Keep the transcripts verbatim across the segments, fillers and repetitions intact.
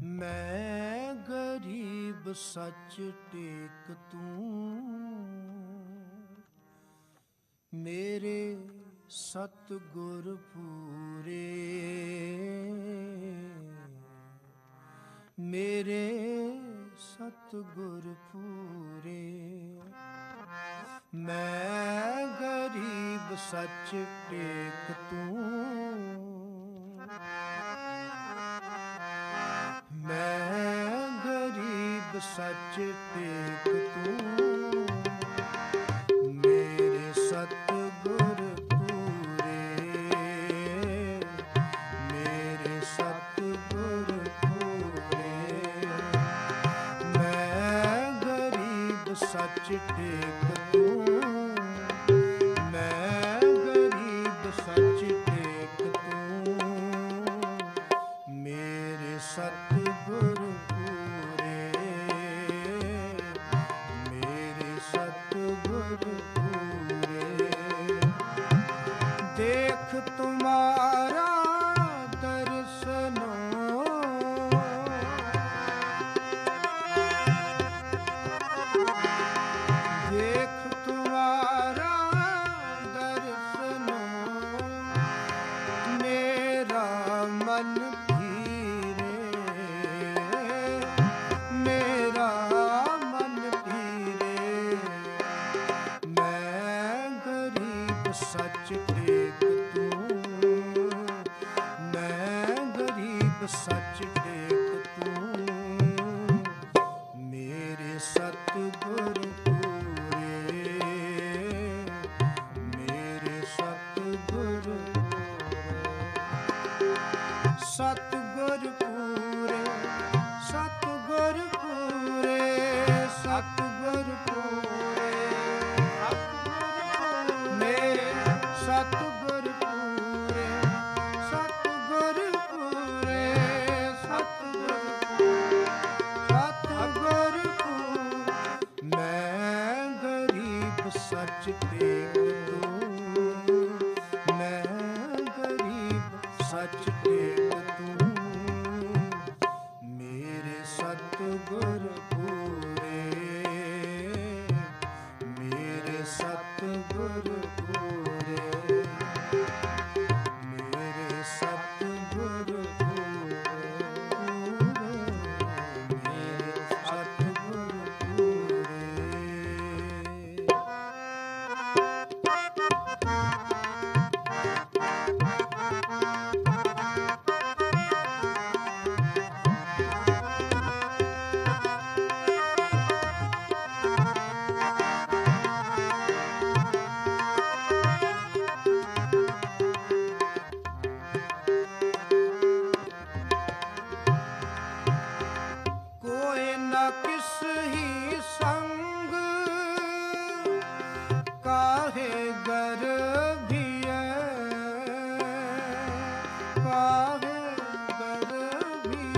मैं गरीब सच टेक तूं, मेरे सतगुर पूरे, मेरे सतगुर पूरे। मैं गरीब सच टेक तूं, मैं गरीब सच टेक तूं, मेरे सतगुर पूरे, मेरे सतगुर पूरे। मैं गरीब सच टेक तूं, मैं गरीब सच टेक तूं, मेरे सतगुर पूरे, मेरे सतगुर पूरे। देख तुम्हारा दर्शनो, देख तुम्हारा दर्शनो, मेरा मन धीरे, मेरा मन धीरे। मैं गरीब सच टेक तूं, मैं गरीब सच टेक तूं, मेरे सतगुर पूरे, मेरे सतगुर सतगुर पूरे, सतगुर पूरे, सतगुर पूरे, मेरे सतगुर पूरे, सतगुर पूरे, सतगुर सतगुर पूरे। मैं गरीब सच टेक तूं, मैं गरीब सच टेक तूं, मेरे सतगुर पूरे, मेरे सतगुर पूरे, मेरे सतगुर पूरे, मेरे सतगुर पूरे। कोई न किस ही संग काहे गर्भिय, काहे गर्भिय।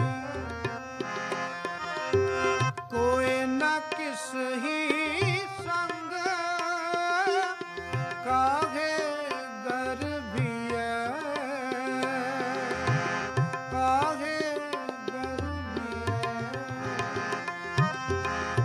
कोई न किस ही संग काहे गर्भिय, काहे गर्भिय।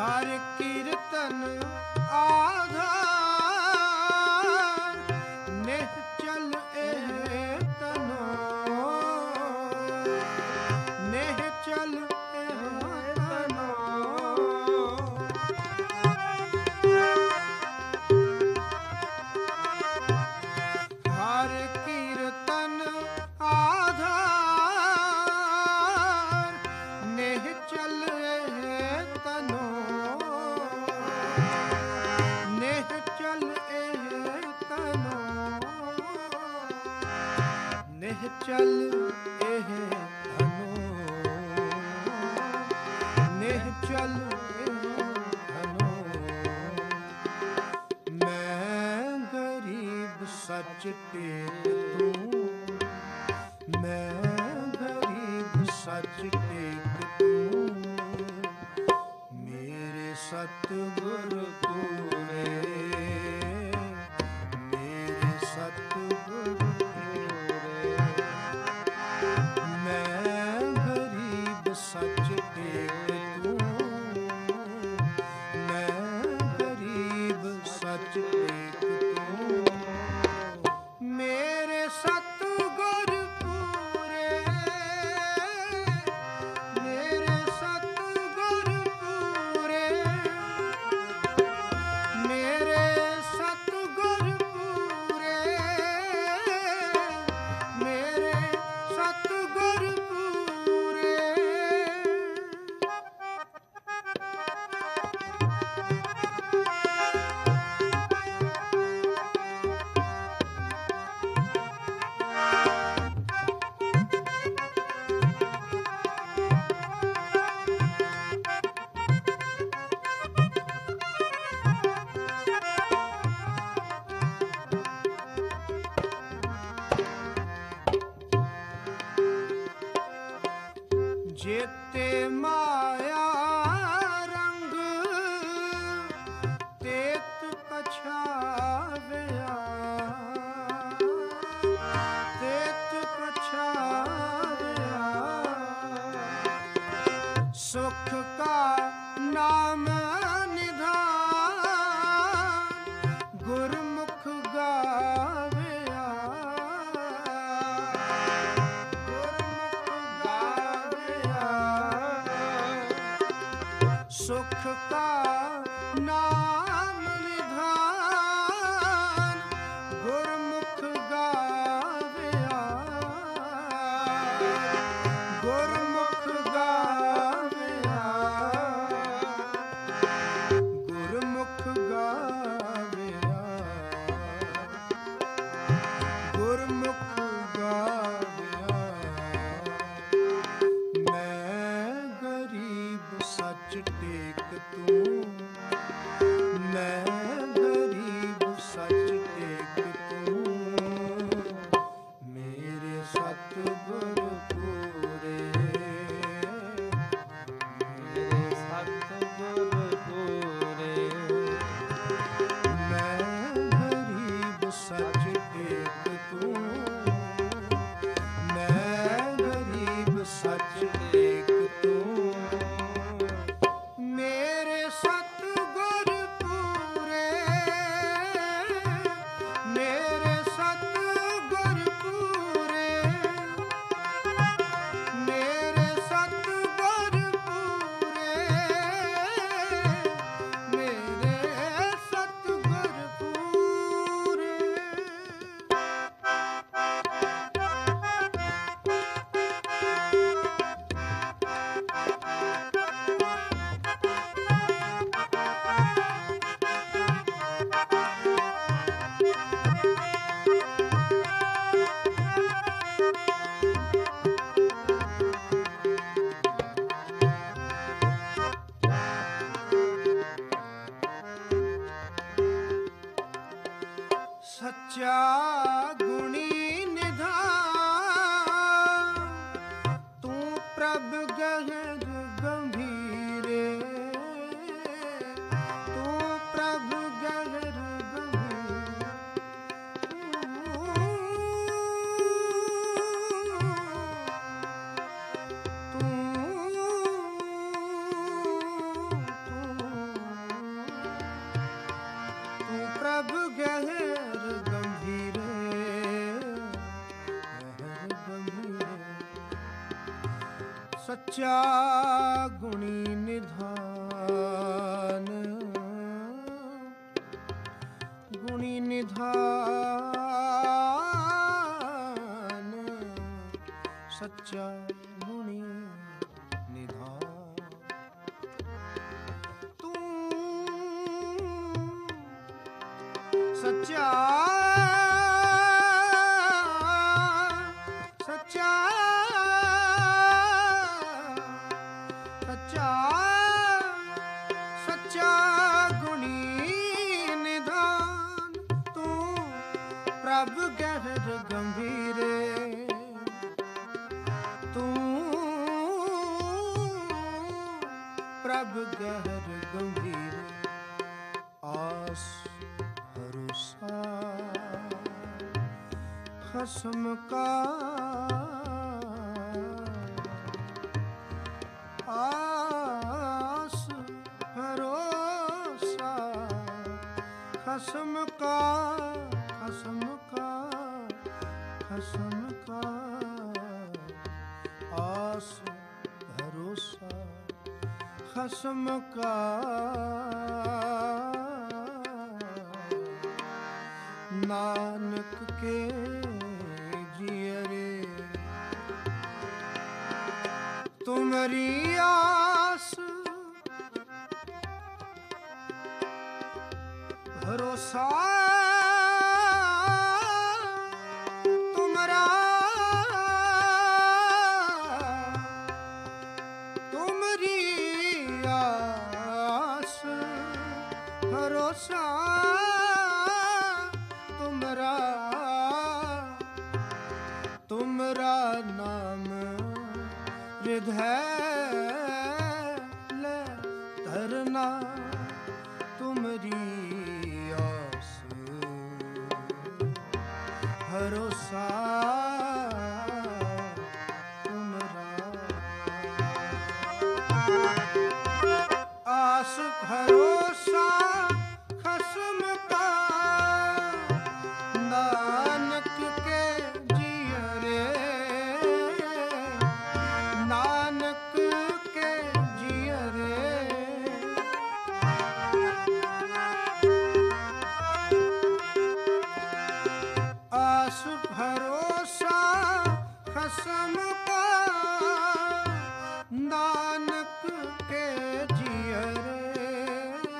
ਹਰ ਕੀਰਤਨ ਆਧਾਰ, ਨਿਹਚਲ ਇਹ ਤਨੋ, ਨਿਹਚਲ ਇਹ ਤਨੋ। ਹਰ ਕੀਰਤਨ ਆਧਾਰ, ਨਿਹਚਲ ਇਹ ਤਨੋ, ਨਿਹਚਲ ਇਹ ਤਨੋ, ਨਿਹਚਲ ਇਹ ਤਨੋ, ਨਿਹਚਲ ਇਹ ਤਨੋ। ਮੈਂ ਗਰੀਬ ਸੱਚ ਟੇਕ ਤੂੰ, ਮੈਂ ਗਰੀਬ ਸੱਚ ਟੇਕ ਤੂੰ, ਮੇਰੇ ਸਤਿਗੁਰ ਪੂਰੇ, ਮੇਰੇ ਸਤਿਗੁਰ ਪੂਰੇ। ਮੈਂ ਗਰੀਬ ਸੱਚ ਟੇਕ ਤੂੰ, ਮੈਂ ਗਰੀਬ ਸੱਚ ਟੇਕ ਤੂੰ, ਮੇਰੇ ਸਤਿਗੁਰ ਪੂਰੇ, ਮੇਰੇ ਸਤਿਗੁਰ ਪੂਰੇ, ਮੇਰੇ ਸਤਿਗੁਰ ਪੂਰੇ, ਮੇਰੇ ਸਤਿਗੁਰ ਪੂਰੇ। ਜੇਤੇ ਮਾਇਆ ਰੰਗ, ਤੇਤ ਪਛਾਵਿਆ, ਤੇਤ ਪਛਾਵਿਆ। ਸੁਖ ਕਾ ਨਾਮ ਨਿਧਾਨ, ਗੁਰਮੁਖ ਗਾਵਿਆ, ਗੁਰਮੁਖ ਗਾਵਿਆ। ਸੁਖ ਕਾ ਨਾਮ ਨਿਧਾਨ, ਗੁਰਮੁਖ ਗਾਵਿਆ, ਗੁਰਮੁਖ ਗਾਵਿਆ, ਗੁਰਮੁਖ ਗਾਵਿਆ, ਗੁਰਮੁਖ ਗਾਵਿਆ। ਮੈਂ ਗਰੀਬ ਸੱਚ ਟੇਕ ਤੂੰ, ਮੈਂ ਗਰੀਬ ਸੱਚ ਟੇਕ ਤੂੰ, ਮੇਰੇ ਸਤਿਗੁਰ ਪੂਰੇ, ਮੇਰੇ ਸਤਿਗੁਰ ਪੂਰੇ। ਮੈਂ ਗਰੀਬ ਸੱਚ ਟੇਕ ਤੂੰ, ਮੈਂ ਗਰੀਬ ਸੱਚ ਟੇਕ ਤੂੰ, ਮੇਰੇ ਸਤਿਗੁਰ ਪੂਰੇ, सच्चा गुणी निधान, गुणी निधान, सच्चा गुणी निधान। तू सच्चा सच्चा सच्चा सच्चा गुणी निधान। तू प्रभ गहर गंभीरे, तू प्रभ गहर गंभीरे, आस भरोसा खसम का, आस भरोसा खसम का, खसम का, खसम का, आस भरोसा खसम का। नानक के जियरे तुम्हारी आस, भरोसा तुम्हारा, तुम्हारी आस भरोसा तुम्हारा, तुम्हारा नाम हृदय ले धरना। तुम्हारी आस भरोसा तुम्हारा, आस भरोसा खसम का। नानक के जियरे, नानक के जियरे, आस भरोसा खसम का। नानक के जियरे,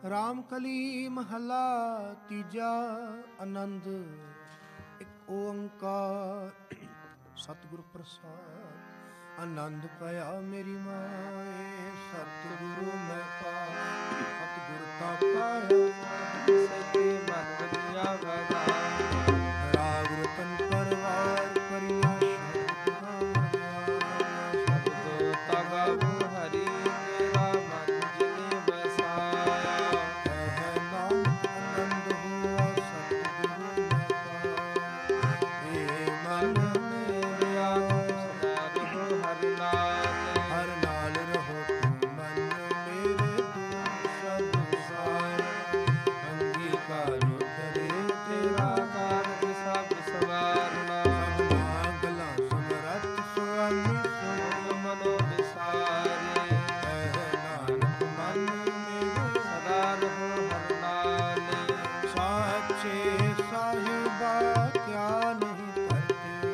ਰਾਮ ਕਲੀ ਮਹਲਾ ਤੀਜਾ। ਆਨੰਦ ਇੱਕ ਓੰਕਾਰ ਸਤਿਗੁਰ ਪ੍ਰਸਾਦ। ਆਨੰਦ ਪਿਆ ਮੇਰੀ ਮਾਏ ਸਤਿਗੁਰੂ ਮੈਂ ਪਾਇਆ। ਸਤਿਗੁਰ ਤਾਂ ਪਾਇਆ ਸਕੇ ਮਨ ਵਧੀਆ ਵਦਾ। ਰਾਗ ਰਤਨ ਪਰਵਾਰ ਪਰਿਆ ਸ਼ਬਦ ਤਗਬ ਹਰੀ ਮੇਰਾ ਮਨ ਜਿਨੇ ਬਸਾਇਆ। ਕਹਿ ਨਾਨਕ ਆਨੰਦ ਹੋਆ ਸਤਿਗੁਰੂ ਮੈਂ ਪਾਇਆ। ਏ ਮਨ ਮੇਰਿਆ ਸਦਾ ਰਹੋ ਹਰ ਨਾਲ। ਹਰ ਨਾਲ ਰਹੋ ਤੂੰ ਮਨ ਮੇਰੇ ਤੂੰ ਸਭ ਸਾਰ। ਅੰਗੀਕਾਰ ਕਰੇ ਤੇਰਾ ਕਾਰਜ ਸਭ ਸਵਾਰਨਾ। ਸਭਨਾ ਗਲਾਂ ਸਮਰੱਥ ਸੁਆਮੀ ਸੁਣ ਮਨੋ ਵਿਸਾਰੇ। ਕਹਿ ਨਾਨਕ ਮਨ ਮੇਰੇ ਸਦਾ ਰਹੋ ਹਰ ਨਾਲ। ਸਾਚੇ ਸਾਹਿਬਾ ਕਿਆ ਨਹੀਂ ਕਰਤੇ।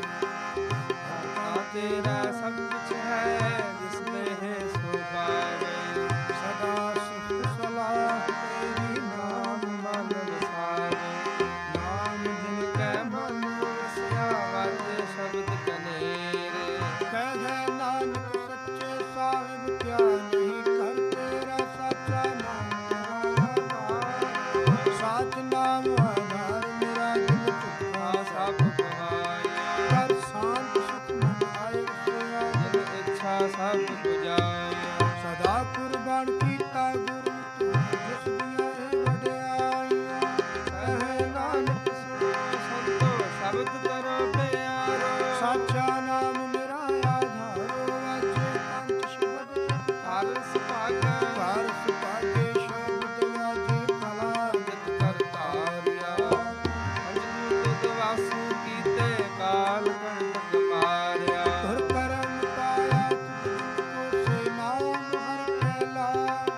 ਦਾਤਾ ਤੇਰਾ ਸਭ ਕੁਛ ਹੈ ਜਿਸਨੇ ਹੈ ਸੋ ਪਾਵੇ। ਸਦਾ ਸਿਫਤ ਸਲਾਹ ਤੇਰੀ ਨਾਮ ਮਨ ਵਸਾਵੇ। ਨਾਮ ਜਿਨ ਕੈ ਮਨ ਵਸਿਆ ਵਾਜੇ ਸ਼ਬਦ ਕਨੇਰੇ। ਕਹਿ ਨਾਨਕ ਸੱਚੇ ਸਾਹਿਬ ਕਿਆ ਨਹੀਂ ਕਰ ਤੇਰਾ ਸਾਚਾ ਨਾਮ ਆਧਾਰ। ਸਾਚ ਨਾਮ ਆਧਾਰ ਮੇਰਾ ਦਿਲ ਝੁਕਾ ਸਭ ਗਵਾਇਆ। ਕਰ ਸ਼ਾਂਤ ਸੁਖ ਮਨ ਆਏ ਵਸਿਆ ਜਿਨ ਇੱਛਾ ਸਭ ਬੁਝਾਇਆ। ਸਦਾ ਕੁਰਬਾਨ ਕੀਤਾ ਗੁਰੂ ਤੂੰ ਜਿਸ ਦੀਆਂ ਇਹ ਵਡਿਆਈਆਂ। ਕਹਿ ਨਾਨਕ ਸੁਣੋ ਸੰਤੋ ਸ਼ਬਦ ਕਰੋ ਪਿਆਰੋ। ਸਾਚਾ ਨਾਮ ਮੇਰਾ ਆਧਾਰੋ ਵਾਜੇ ਪੰਜ ਸ਼ਬਦ ਹਰ ਸੁਭਾਗਾ। ਹਰ ਸੁਭਾਗੇ ਸ਼ਬਦ ਵਾਜੇ ਕਲਾ ਜਿਤ ਕਰਤਾਰਿਆ। ਅੰਜਨੀ ਤੁਧ ਵਾਸੂ ਕੀਤੇ ਕਾਲ ਕੰਟਕ ਮਾਰਿਆ। ਧੁਰ ਕਰਮ ਪਾਇਆ ਤੁਝ ਸੇ ਨਾਮ ਹਰ ਕੈ ਲਾਇਆ।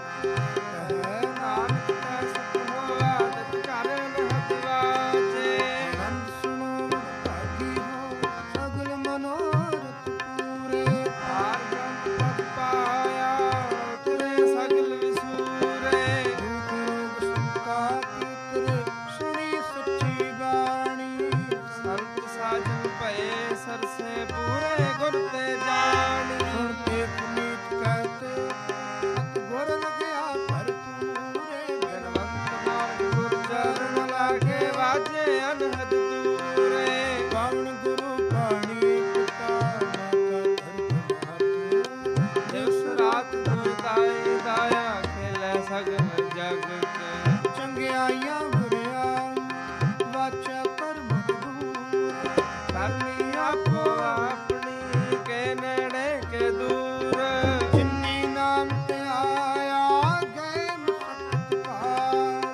ਕਹਿ ਨਾਨਕ ਤੈ ਸੁਖ ਹੋਆ ਤਿਤ ਘਰ ਲਹਤ ਵਾਜੇ। ਆਨੰਦ ਸੁਣੋ ਭਾਗੀ ਹੋ ਸਗਲ ਮਨੋਰਥ ਪੂਰੇ। ਹਾਰ ਗ੍ਰੰਥ ਪਦ ਪਾਇਆ ਤੇਰੇ ਸਗਲ ਵਿਸੂਰੇ। ਦੁਖ ਰੋਗ ਸੰਤਾ ਪੀਤਰੇ ਸੁਣੀ ਸੱਚੀ ਬਾਣੀ। ਸੰਤ ਸਾਜਨ ਭਏ ਸਰਸੇ ਪੂਰੇ ਗੁਰ ਤੇ ਜਾਣੀ। ਸੁਣ ਕੇ ਪੁਨੀਤ ਕਹਤੇ ਸਤਿਗੁਰ ਲਗਿਆ ਭਰਪੂਰੇ। ਬਿਨਵੰਤ ਨਾਨਕ ਗੁਰ ਚਰਨ ਲਾਗੇ ਵਾਜੇ ਅਨਹਦ ਦੂਰੇ। ਪਾਵਨ ਗੁਰੂ ਬਾਣੀ ਪਿਤਾ ਮਾਤਾ ਧਰਤ ਮਾਤ। ਜਿਸ ਰਾਤ ਦੁਇ ਦਾਈ ਦਾਇਆ ਖੇਲੇ ਸਗਲ ਜਗਤ। ਚੰਗਿਆਈਆਂ ਬੁਰਿਆਈ ਵਾਚਾ ਕਰਮ ਦੂਰ। ਕਰਨੀ ਆਪੋ ਆਪਣੀ ਕੇ ਨੇੜੇ ਕੇ ਦੂਰ। ਜਿਨੀ ਨਾਮ ਤੇ ਆਇਆ ਗਏ ਮੁਕਤ ਕਾਲ।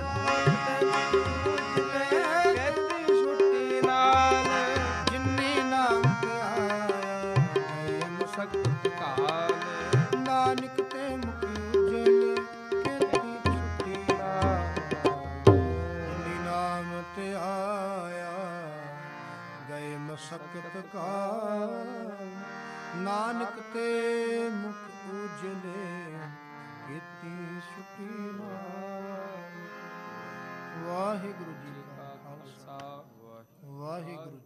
ਕੇਤੀ ਛੁੱਟੀ ਨਾਲ। ਜਿਨੀ ਨਾਮ ਤੇ ਆਇਆ ਗਏ ਮੁਕਤ ਕਾਲ। ਨਾਨਕ ਤੇ ਮੁਖ ਉਜਲੇ ਕੇਤੀ ਛੁੱਟੀ ਨਾਲ। ਜਿਨੀ ਨਾਮ ਤੇ ਆਇਆ ਗਏ ਮਸਕਤ ਕਾਲ। ਨਾਨਕ ਤੇ ਮੁਖ ਉਜਲੇ ਕੀਤੀ ਛੁੱਟੀ ਨਾਲ। ਵਾਹਿਗੁਰੂ ਜੀ ਕਾ ਖਾਲਸਾ ਵਾਹਿਗੁਰੂ ਜੀ